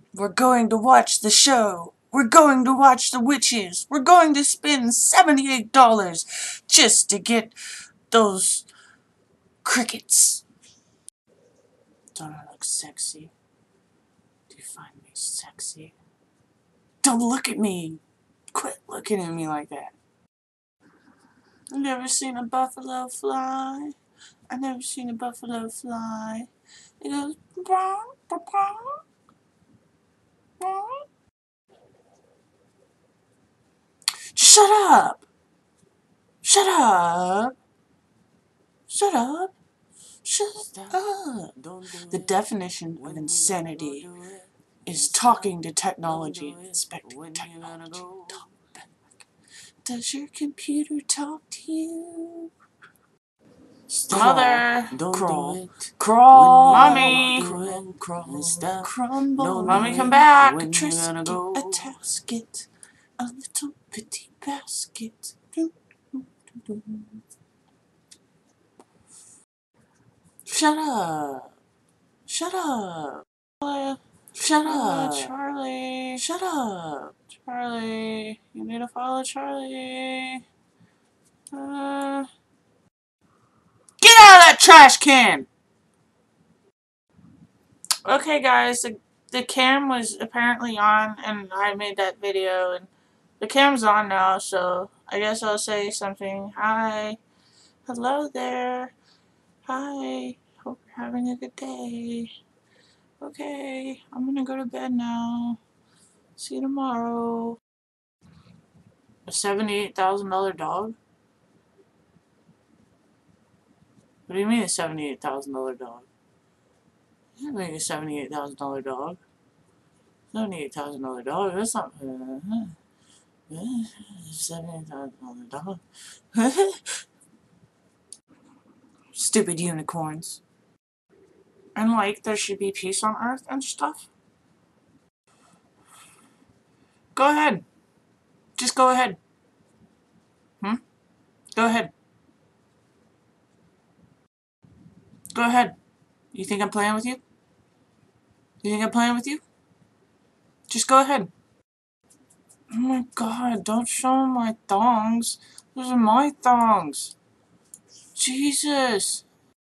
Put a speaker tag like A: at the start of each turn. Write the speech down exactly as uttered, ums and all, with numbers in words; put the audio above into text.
A: We're going to watch the show. We're going to watch the witches. We're going to spend seventy-eight dollars just to get those crickets. Don't I look sexy? Do you find me sexy? Don't look at me. Quit looking at me like that. I've never seen a buffalo fly. I've never seen a buffalo fly. It goes, brown, brown, brown. Shut up! Shut up! Shut up! Shut up! The definition of insanity is talking to technology and expecting technology to talk back. Does your computer talk to you? Mother! Crawl. Crawl! Mommy! Crawl, crawl, crumble. Mommy, come back! Trisket, a tasket, a little bitty basket. Shut up! Shut up! Shut up! Charlie! Shut up! Charlie! You need to follow Charlie. Uh, get out of that trash can! Okay, guys, the, the cam was apparently on, and I made that video, and the cam's on now, so I guess I'll say something. Hi. Hello there. Hi. Hope you're having a good day. Okay, I'm gonna go to bed now. See you tomorrow. A seventy-eight thousand dollar dog? What do you mean a seventy-eight thousand dollar dog? You can't make a seventy-eight thousand dollar dog. seventy-eight thousand dollar dog? That's not... Uh, uh, seventy-eight thousand dollar dog. Stupid unicorns. And like, there should be peace on Earth and stuff. Go ahead. Just go ahead. Hmm? Go ahead. Go ahead. You think I'm playing with you? You think I'm playing with you? Just go ahead. Oh my god, don't show my thongs. Those are my thongs. Jesus.